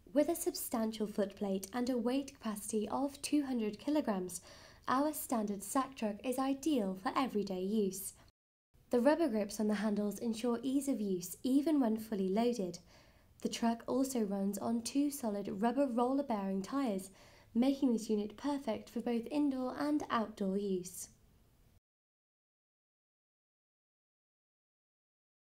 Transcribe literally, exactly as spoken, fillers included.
With a substantial footplate and a weight capacity of two hundred kilograms, our standard sack truck is ideal for everyday use. The rubber grips on the handles ensure ease of use even when fully loaded. The truck also runs on two solid rubber roller bearing tyres, making this unit perfect for both indoor and outdoor use.